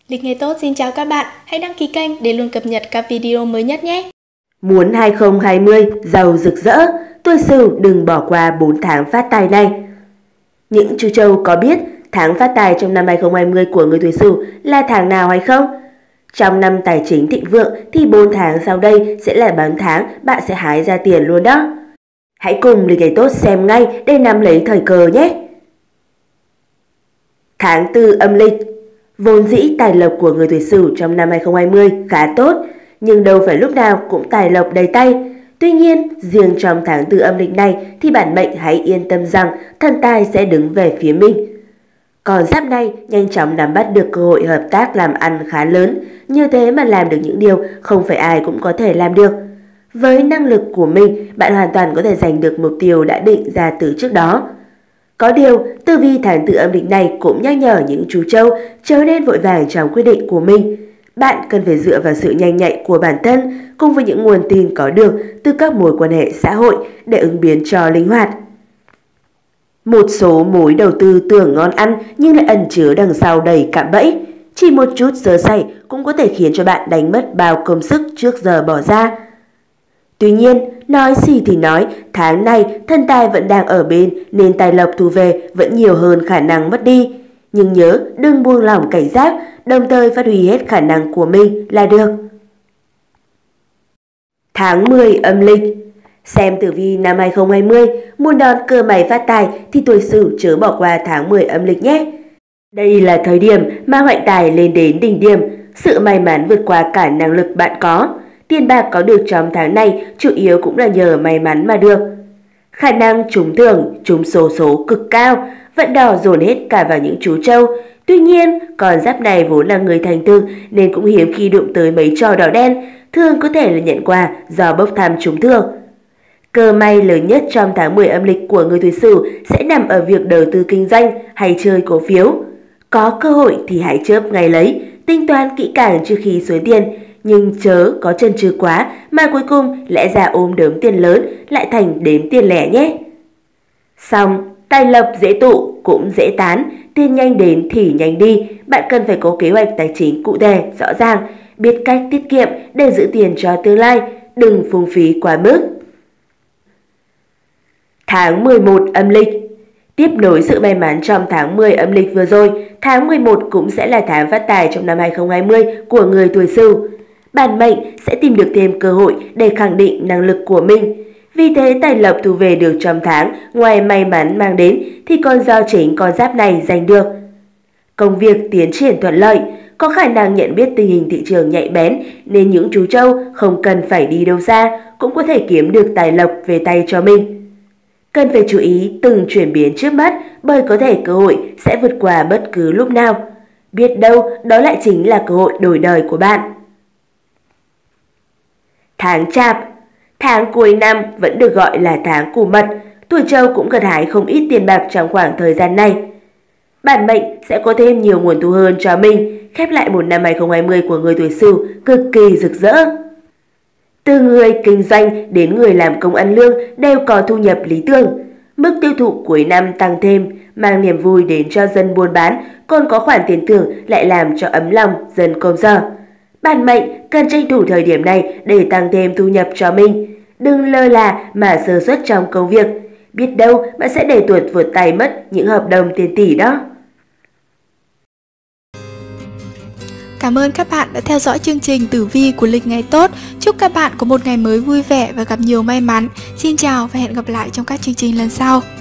Lịch nghề tốt xin chào các bạn, hãy đăng ký kênh để luôn cập nhật các video mới nhất nhé. Muốn 2020 giàu rực rỡ, tuổi Sửu đừng bỏ qua 4 tháng phát tài này. Những chú trâu có biết tháng phát tài trong năm 2020 của người tuổi Sửu là tháng nào hay không? Trong năm tài chính thịnh vượng thì 4 tháng sau đây sẽ là 4 tháng bạn sẽ hái ra tiền luôn đó. Hãy cùng lịch nghề tốt xem ngay để nắm lấy thời cơ nhé. Tháng 4 âm lịch. Vốn dĩ tài lộc của người tuổi Sửu trong năm 2020 khá tốt, nhưng đâu phải lúc nào cũng tài lộc đầy tay. Tuy nhiên, riêng trong tháng 4 âm lịch này thì bản mệnh hãy yên tâm rằng thần tài sẽ đứng về phía mình. Con giáp này nhanh chóng nắm bắt được cơ hội hợp tác làm ăn khá lớn, như thế mà làm được những điều không phải ai cũng có thể làm được. Với năng lực của mình, bạn hoàn toàn có thể giành được mục tiêu đã định ra từ trước đó. Có điều, tử vi tháng 4 âm lịch này cũng nhắc nhở những chú trâu chớ nên vội vàng trong quyết định của mình. Bạn cần phải dựa vào sự nhanh nhạy của bản thân cùng với những nguồn tin có được từ các mối quan hệ xã hội để ứng biến cho linh hoạt. Một số mối đầu tư tưởng ngon ăn nhưng lại ẩn chứa đằng sau đầy cạm bẫy. Chỉ một chút sơ sẩy cũng có thể khiến cho bạn đánh mất bao công sức trước giờ bỏ ra. Tuy nhiên, nói gì thì nói, tháng này thần tài vẫn đang ở bên nên tài lộc thu về vẫn nhiều hơn khả năng mất đi. Nhưng nhớ đừng buông lỏng cảnh giác, đồng thời phát huy hết khả năng của mình là được. Tháng 10 âm lịch. Xem tử vi năm 2020, muốn đón cơ may phát tài thì tuổi Sửu chớ bỏ qua tháng 10 âm lịch nhé. Đây là thời điểm mà hoạnh tài lên đến đỉnh điểm, sự may mắn vượt qua cả năng lực bạn có. Tiền bạc có được trong tháng này chủ yếu cũng là nhờ may mắn mà được. Khả năng trúng thưởng, trúng số cực cao, vận đỏ dồn hết cả vào những chú trâu. Tuy nhiên, con giáp này vốn là người thành thực nên cũng hiếm khi đụng tới mấy trò đỏ đen, thường có thể là nhận quà do bốc thăm trúng thưởng. Cơ may lớn nhất trong tháng 10 âm lịch của người tuổi Sửu sẽ nằm ở việc đầu tư kinh doanh hay chơi cổ phiếu. Có cơ hội thì hãy chớp ngay lấy, tính toán kỹ càng trước khi xuôi tiền, nhưng chớ có chần chừ quá mà cuối cùng lẽ ra ôm đớm tiền lớn lại thành đếm tiền lẻ nhé. Xong, tài lộc dễ tụ cũng dễ tán, tiền nhanh đến thì nhanh đi, bạn cần phải có kế hoạch tài chính cụ thể, rõ ràng, biết cách tiết kiệm để giữ tiền cho tương lai, đừng phung phí quá mức. Tháng 11 âm lịch. Tiếp nối sự may mắn trong tháng 10 âm lịch vừa rồi, tháng 11 cũng sẽ là tháng phát tài trong năm 2020 của người tuổi Sửu. Bản mệnh sẽ tìm được thêm cơ hội để khẳng định năng lực của mình. Vì thế tài lộc thu về được trong tháng, ngoài may mắn mang đến thì còn do chính con giáp này giành được. Công việc tiến triển thuận lợi, có khả năng nhận biết tình hình thị trường nhạy bén nên những chú trâu không cần phải đi đâu xa cũng có thể kiếm được tài lộc về tay cho mình. Cần phải chú ý từng chuyển biến trước mắt bởi có thể cơ hội sẽ vượt qua bất cứ lúc nào. Biết đâu đó lại chính là cơ hội đổi đời của bạn. Tháng Chạp. Tháng cuối năm vẫn được gọi là tháng củ mật, tuổi trâu cũng gặt hái không ít tiền bạc trong khoảng thời gian này. Bản mệnh sẽ có thêm nhiều nguồn thu hơn cho mình, khép lại một năm 2020 của người tuổi Sửu cực kỳ rực rỡ. Từ người kinh doanh đến người làm công ăn lương đều có thu nhập lý tưởng. Mức tiêu thụ cuối năm tăng thêm, mang niềm vui đến cho dân buôn bán, còn có khoản tiền thưởng lại làm cho ấm lòng dân công sở. Bản mệnh cần tranh thủ thời điểm này để tăng thêm thu nhập cho mình. Đừng lơ là mà sơ suất trong công việc. Biết đâu bạn sẽ để tuột vượt tay mất những hợp đồng tiền tỷ đó. Cảm ơn các bạn đã theo dõi chương trình tử vi của lịch ngày tốt. Chúc các bạn có một ngày mới vui vẻ và gặp nhiều may mắn. Xin chào và hẹn gặp lại trong các chương trình lần sau.